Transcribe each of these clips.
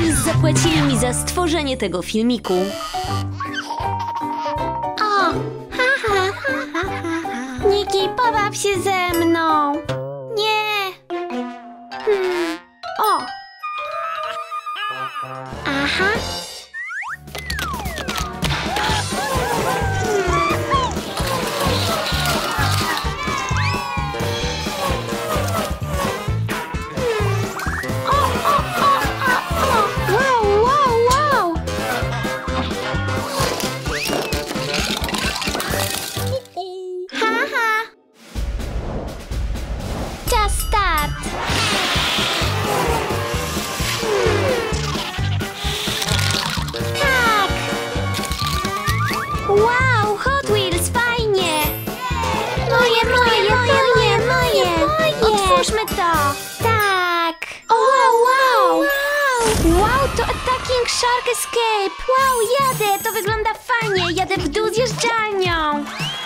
Wheels zapłacili mi za stworzenie tego filmiku. O! Niki, pobaw się ze mną! Nie! O! Aha! Otwórzmy to! Tak! Wow! To Attacking Shark Escape! Wow, jadę! To wygląda fajnie! Jadę w dół zjeżdżalnią!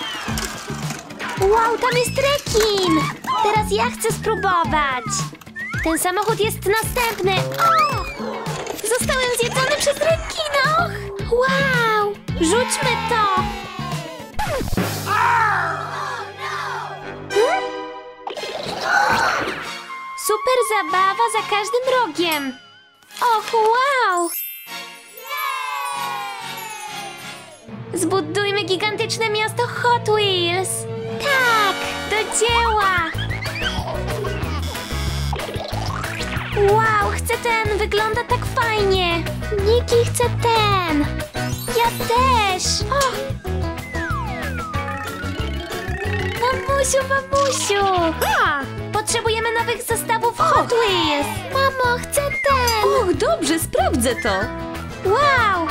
Wow, tam jest rekin! Teraz ja chcę spróbować! Ten samochód jest następny! O! Zostałem zjedzony przez rekina! Wow! Rzućmy to! Super zabawa za każdym rogiem! Och, wow! Zbudujmy gigantyczne miasto Hot Wheels! Tak! Do dzieła! Wow, chcę ten! Wygląda tak fajnie! Niki chce ten! Ja też! O! Mamusiu! Potrzebujemy nowych zestawów Hot Wheels! Mamo, chcę ten! Och, dobrze, sprawdzę to! Wow!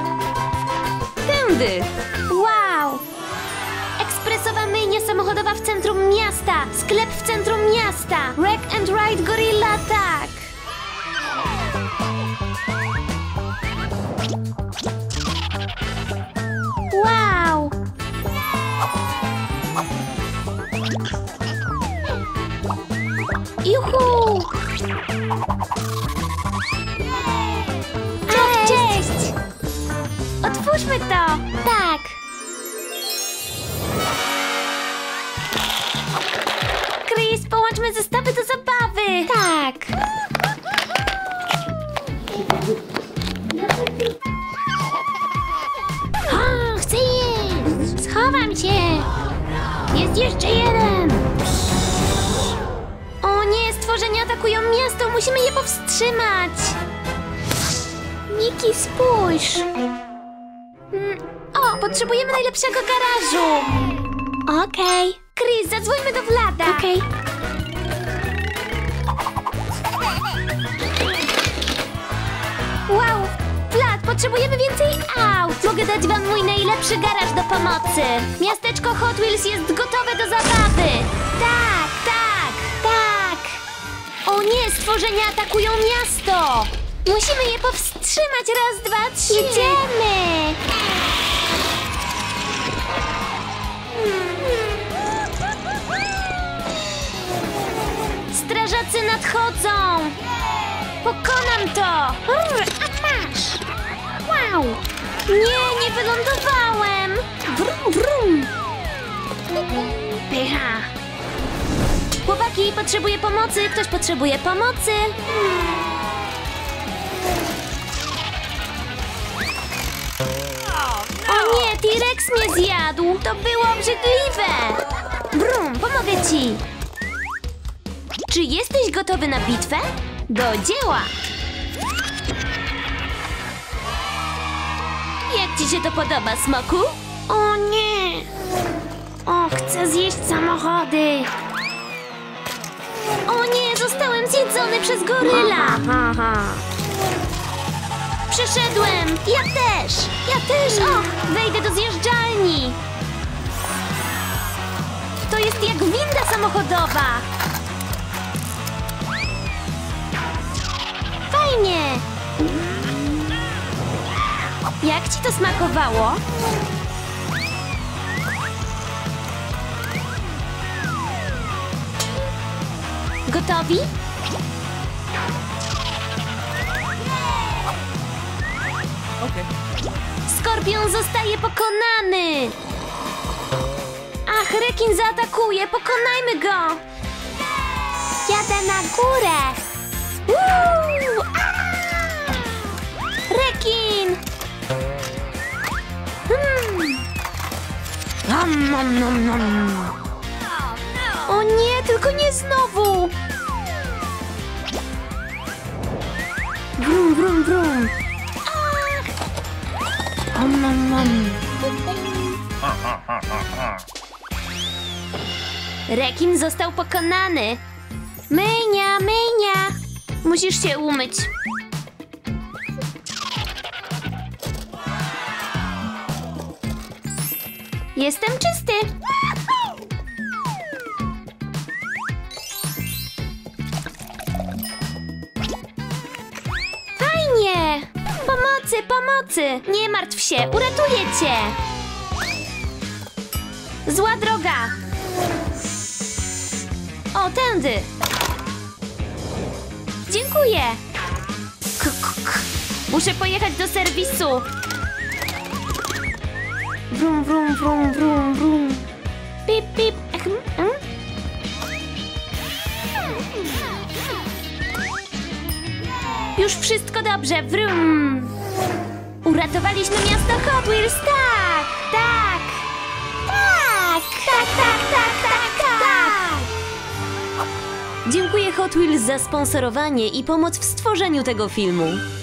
Tędy! Wow! Ekspresowa myjnia samochodowa w centrum miasta! Sklep w centrum miasta! Wreck and Ride Gorilla Attack! Wow! Juhu! Cześć! Otwórzmy to! Tak! Chris, połączmy zestawy do zabawy! Tak! O, chcę jeść! Schowam się! Jest jeszcze jeden! O nie, stworzenia atakują miasto! Musimy je powstrzymać! Niki, spójrz! O, potrzebujemy najlepszego garażu! Okej. Chris, zadzwońmy do Vlada! Okej. Wow! Vlad, potrzebujemy więcej aut! Mogę dać wam mój najlepszy garaż do pomocy! Miasteczko Hot Wheels jest gotowe do zabawy! Tak! O nie, stworzenia atakują miasto! Musimy je powstrzymać! Raz, dwa, trzy! Jedziemy! Strażacy nadchodzą! Pokonam to! A masz! Wow! Nie wylądowałem! Wrum, wrum! Pycha! Chłopaki, potrzebuję pomocy! Ktoś potrzebuje pomocy! O nie, T-Rex mnie zjadł! To było obrzydliwe! Brum, pomogę ci! Czy jesteś gotowy na bitwę? Do dzieła! Jak ci się to podoba, Smoku? O nie! O, chcę zjeść samochody! O nie, zostałem zjedzony przez goryla! Przeszedłem! Ja też! O, wejdę do zjeżdżalni! To jest jak winda samochodowa! Fajnie! Jak ci to smakowało? Gotowi? Skorpion zostaje pokonany! Ach, rekin zaatakuje! Pokonajmy go! Jadę na górę! Uuu! Rekin! O nie, tylko nie znowu! Brum, brum, brum! Rekin został pokonany. Myjnia, myjnia! Musisz się umyć. Jestem czysty. Fajnie! Pomocy, pomocy! Nie martw się, uratuję cię! Zła droga! O, tędy! Dziękuję! Muszę pojechać do serwisu! Wrum, wrum, wrum, wrum, wrum. Pip, pip. Już wszystko dobrze, wrum. Uratowaliśmy miasto Hot Wheels, tak, tak. Tak, tak, tak, tak, tak, tak. Dziękuję Hot Wheels za sponsorowanie i pomoc w stworzeniu tego filmu.